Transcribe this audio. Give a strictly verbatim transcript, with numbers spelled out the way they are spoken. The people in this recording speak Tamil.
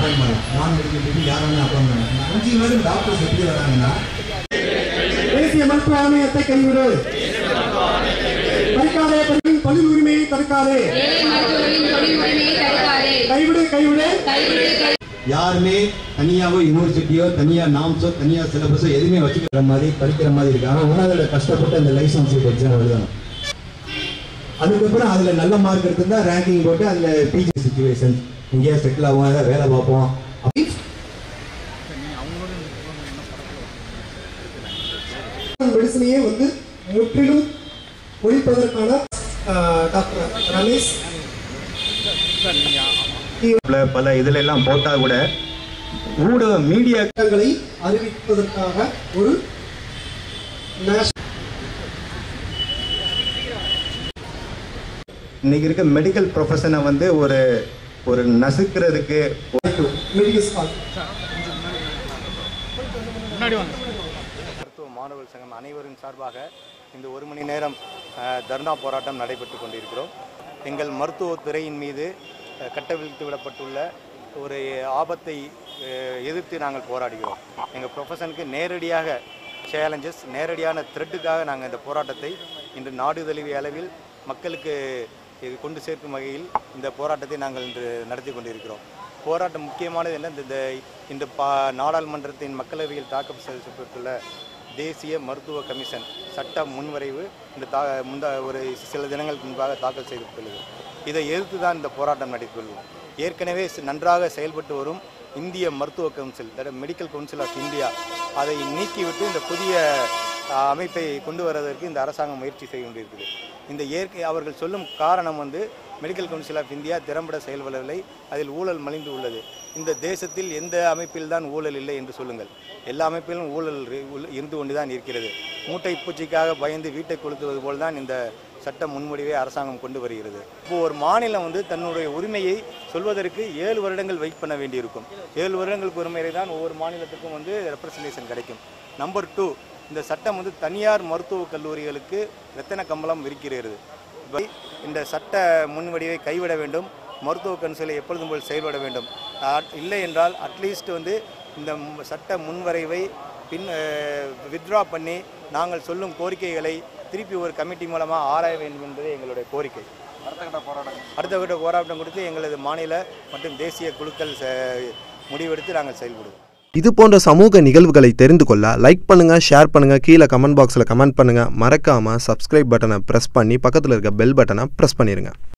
அப்பாயின்மெண்ட் நான் மெடிக்கல் டியூட்டி யாரான அப்பாயின்மெண்ட் அஞ்சு பேரும் டாக்டர்ஸ் எப்படி வராங்கன்னா தேசிய மருத்துவ ஆணையத்தை கைவிடு, பறிக்காதே தொழில் உரிமையை தடுக்காதே, கைவிடு கைவிடு. யாருமே தனியாவோ யூனிவர்சிட்டியோ தனியா நாம்ஸோ தனியா சிலபஸோ எதுவுமே வச்சுக்கிற மாதிரி படிக்கிற மாதிரி இருக்காங்க. உணவுல கஷ்டப்பட்டு அந்த லைசன்ஸ் எக்ஸாம் எழுதணும். அதுக்கப்புறம் அதுல நல்ல மார்க் எடுத்திருந்தா ரேங்கிங் போட்டு அதுல பிஜி சிச்சுவேஷன் இங்கே செட்டில் ஆகும், ஏதாவது வேலை பார்ப்போம். மெடிசனையே வந்து முற்றிலும் ஒழிப்பதற்கான டாக்டர் ரமேஷ் பல இதுல எல்லாம் போட்டா கூட ஊடக மீடியாக்களை அறிவிப்பதற்காக ஒரு இன்னைக்கு இருக்க மெடிக்கல் ப்ரொஃபஷனை வந்து ஒரு ஒரு நசுக்கிறதுக்கு மருத்துவ மாணவர் சங்கம் அனைவரின் சார்பாக இந்த ஒரு மணி நேரம் தர்ணா போராட்டம் நடைபெற்று கொண்டிருக்கிறோம். எங்கள் மருத்துவத்துறையின் மீது கட்டவிழ்த்து விடப்பட்டுள்ள ஒரு ஆபத்தை எதிர்த்து நாங்கள் போராடுகிறோம். எங்கள் ப்ரொஃபஷனுக்கு நேரடியாக சேலஞ்சஸ், நேரடியான த்ரெட்டுக்காக நாங்கள் இந்த போராட்டத்தை இன்று நாடு தழுவிய அளவில் மக்களுக்கு இது கொண்டு சேர்க்கும் வகையில் இந்த போராட்டத்தை நாங்கள் இன்று நடத்தி கொண்டிருக்கிறோம். போராட்டம் முக்கியமானது என்ன, இந்த இந்த பா நாடாளுமன்றத்தின் மக்களவையில் தாக்கல் செய்யப்பட்டுள்ள தேசிய மருத்துவ கமிஷன் சட்ட முன்வரைவு இந்த தா முந்த ஒரு சில தினங்களுக்கு முன்பாக தாக்கல் செய்துள்ளது. இதை எதிர்த்து தான் இந்த போராட்டம் நடைபெறுவோம். ஏற்கனவே நன்றாக செயல்பட்டு வரும் இந்திய மருத்துவ council, medical council of India, அதை நீக்கிவிட்டு இந்த புதிய அமைப்பை கொண்டு வருவதற்கு இந்த அரசாங்கம் முயற்சி செய்து கொண்டிருக்குது. இந்த இயற்கை அவர்கள் சொல்லும் காரணம் வந்து மெடிக்கல் கவுன்சில் ஆஃப் இந்தியா திறம்பட செயல்படவில்லை, அதில் ஊழல் மலிந்து உள்ளது. இந்த தேசத்தில் எந்த அமைப்பில் தான் ஊழல் இல்லை என்று சொல்லுங்கள், எல்லா அமைப்பிலும் ஊழல் இருந்து கொண்டு தான் இருக்கிறது. மூட்டை பூச்சிக்காக பயந்து வீட்டை கொளுத்துவது போல் தான் இந்த சட்ட முன்வடிவை அரசாங்கம் கொண்டு வருகிறது. இப்போ ஒரு மாநிலம் வந்து தன்னுடைய உரிமையை சொல்வதற்கு ஏழு வருடங்கள் வெயிட் பண்ண வேண்டியிருக்கும். ஏழு வருடங்களுக்கு ஒரு முறை தான் ஒவ்வொரு மாநிலத்துக்கும் வந்து ரெப்ரசன்டேஷன் கிடைக்கும். நம்பர் டூ, இந்த சட்டம் வந்து தனியார் மருத்துவக் கல்லூரிகளுக்கு ரத்தின கம்பளம் விரிக்கிறது. இந்த சட்ட முன்வடிவை கைவிட வேண்டும், மருத்துவ கவுன்சிலை எப்பொழுதும் போல் செயல்பட வேண்டும். இல்லை என்றால் அட்லீஸ்ட் வந்து இந்த சட்ட முன்வரைவை பின் வித்ட்ரா பண்ணி நாங்கள் சொல்லும் கோரிக்கைகளை திருப்பி ஒரு கமிட்டி மூலமாக ஆராய வேண்டும் என்பதே எங்களுடைய கோரிக்கை. அடுத்த கட்ட போராட்டம் அடுத்த கட்ட போராட்டம் கொடுத்து எங்களது மாநில மற்றும் தேசிய குழுக்கள் முடிவெடுத்து நாங்கள் செயல்படுவோம். இது போன்ற சமூக நிகழ்வுகளை தெரிந்து கொள்ள லைக் பண்ணுங்க, ஷேர் பண்ணுங்க, கீழே கமெண்ட் பாக்ஸில் கமெண்ட் பண்ணுங்க. மறக்காம சப்ஸ்கிரைப் பட்டனை ப்ரெஸ் பண்ணி பக்கத்தில் இருக்க பெல் பட்டனை ப்ரெஸ் பண்ணிடுங்க.